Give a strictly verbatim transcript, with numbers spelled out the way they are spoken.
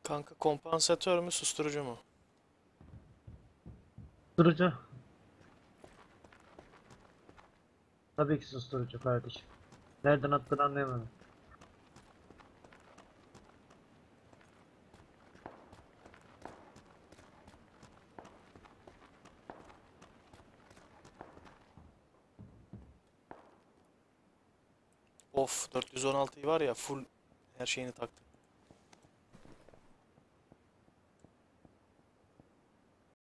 Kanka kompansatör mü susturucu mu? Susturucu. Tabii ki susturucu kardeşim. Nereden attığını anlayamadım. Of, dört yüz on altıyı var ya full her şeyini taktım.